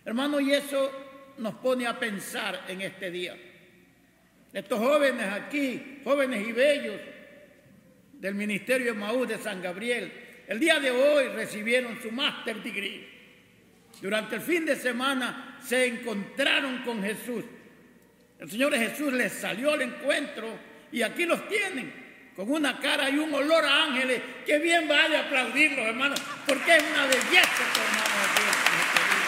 Hermano, y eso nos pone a pensar en este día. Estos jóvenes aquí, jóvenes y bellos del Ministerio Emaús de San Gabriel, el día de hoy recibieron su Master Degree. Durante el fin de semana se encontraron con Jesús. El Señor Jesús les salió al encuentro y aquí los tienen, con una cara y un olor a ángeles que bien vale aplaudirlos, hermanos, porque es una belleza, hermanos, aquí en este día.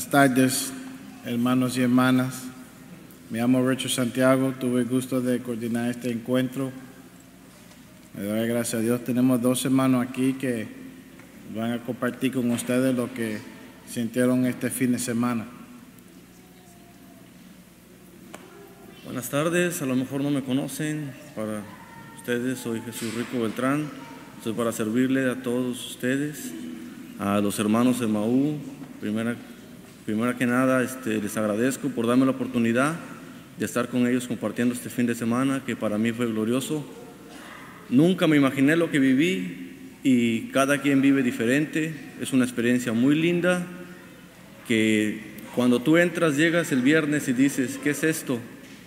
Buenas tardes, hermanos y hermanas. Me llamo Richard Santiago. Tuve el gusto de coordinar este encuentro. Le doy gracias a Dios. Tenemos dos hermanos aquí que van a compartir con ustedes lo que sintieron este fin de semana. Buenas tardes, a lo mejor no me conocen. Para ustedes soy Jesús Rico Beltrán. Estoy para servirle a todos ustedes, a los hermanos de Maú. Primera que nada, les agradezco por darme la oportunidad de estar con ellos compartiendo este fin de semana, que para mí fue glorioso. Nunca me imaginé lo que viví y cada quien vive diferente. Es una experiencia muy linda que cuando tú entras, llegas el viernes y dices, ¿qué es esto?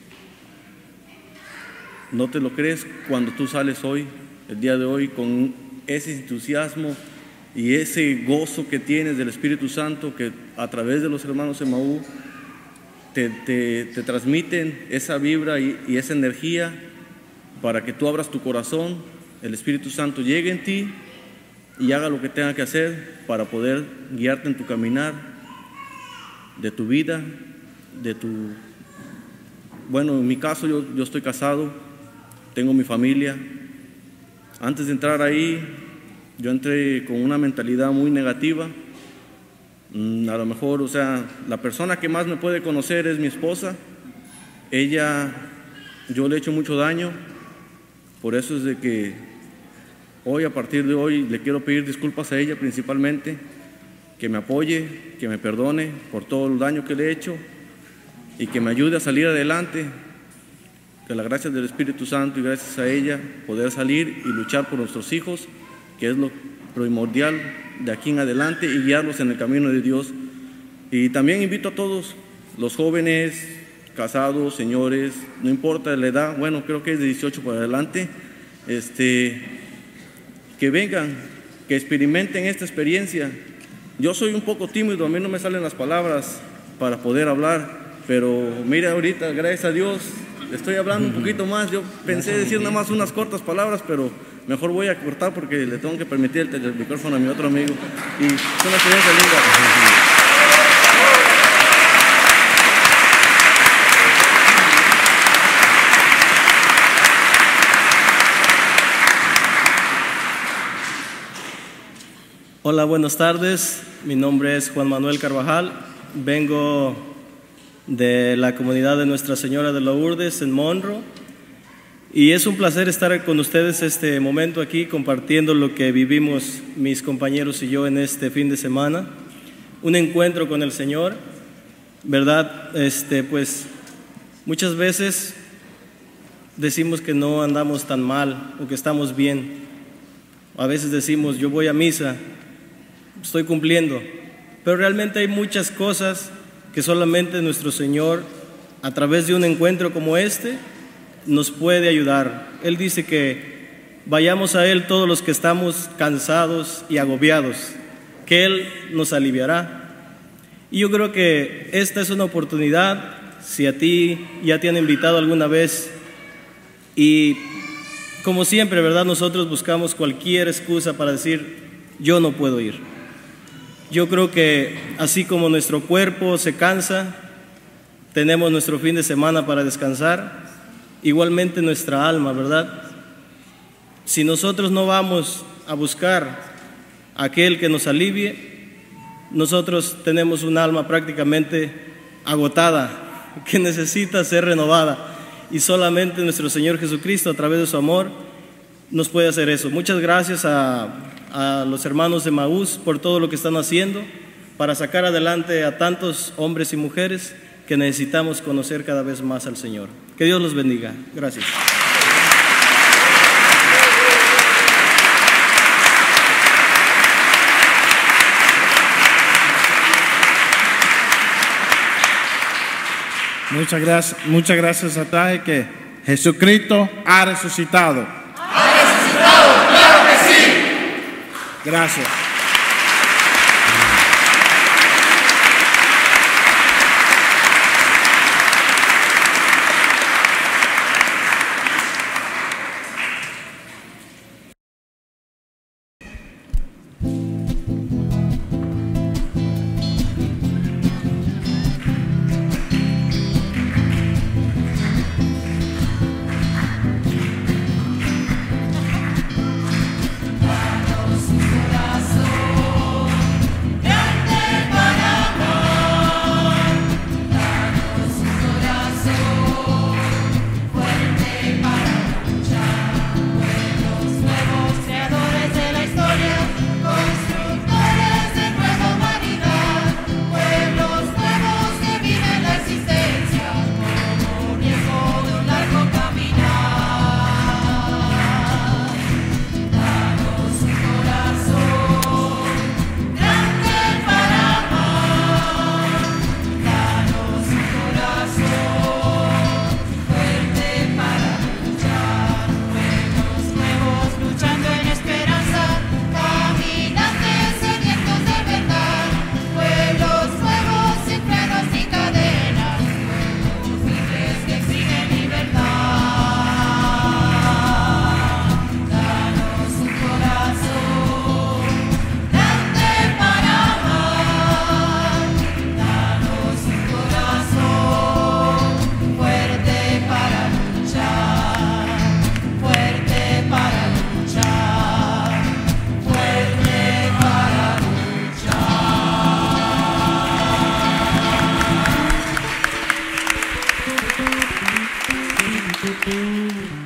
No te lo crees cuando tú sales hoy, el día de hoy, con ese entusiasmo y ese gozo que tienes del Espíritu Santo, que a través de los hermanos de Maú te transmiten esa vibra y esa energía para que tú abras tu corazón, el Espíritu Santo llegue en ti y haga lo que tenga que hacer para poder guiarte en tu caminar, de tu vida, Bueno, en mi caso yo estoy casado, tengo mi familia. Antes de entrar ahí, yo entré con una mentalidad muy negativa. A lo mejor, la persona que más me puede conocer es mi esposa. Yo le he hecho mucho daño. Por eso es de que hoy, a partir de hoy, le quiero pedir disculpas a ella principalmente, que me apoye, que me perdone por todo el daño que le he hecho y que me ayude a salir adelante. Que la gracia del Espíritu Santo y gracias a ella poder salir y luchar por nuestros hijos, que es lo primordial de aquí en adelante, y guiarlos en el camino de Dios. Y también invito a todos los jóvenes, casados, señores, no importa la edad, bueno, creo que es de 18 para adelante, que vengan, que experimenten esta experiencia. Yo soy un poco tímido, a mí no me salen las palabras para poder hablar, pero mira ahorita, gracias a Dios, estoy hablando un poquito más. Yo pensé decir nada más unas cortas palabras, pero mejor voy a cortar porque le tengo que permitir el micrófono a mi otro amigo. Y es una experiencia linda. Hola, buenas tardes. Mi nombre es Juan Manuel Carvajal. Vengo de la comunidad de Nuestra Señora de Lourdes en Monroe. Y es un placer estar con ustedes este momento aquí compartiendo lo que vivimos mis compañeros y yo en este fin de semana. Un encuentro con el Señor, ¿verdad? Pues muchas veces decimos que no andamos tan mal o que estamos bien. A veces decimos, yo voy a misa, estoy cumpliendo. Pero realmente hay muchas cosas que solamente nuestro Señor, a través de un encuentro como este, nos puede ayudar. Él dice que vayamos a Él todos los que estamos cansados y agobiados, que Él nos aliviará. Y yo creo que esta es una oportunidad, si a ti ya te han invitado alguna vez, y como siempre, ¿verdad? Nosotros buscamos cualquier excusa para decir, yo no puedo ir. Yo creo que así como nuestro cuerpo se cansa, tenemos nuestro fin de semana para descansar, igualmente nuestra alma, ¿verdad? Si nosotros no vamos a buscar a aquel que nos alivie, nosotros tenemos un alma prácticamente agotada, que necesita ser renovada, y solamente nuestro Señor Jesucristo, a través de su amor, nos puede hacer eso. Muchas gracias a los hermanos de Maús por todo lo que están haciendo para sacar adelante a tantos hombres y mujeres que necesitamos conocer cada vez más al Señor. Que Dios los bendiga. Gracias. Muchas gracias a Traje, que Jesucristo ha resucitado. ¡Ha resucitado! ¡Claro que sí! Gracias. Thank you.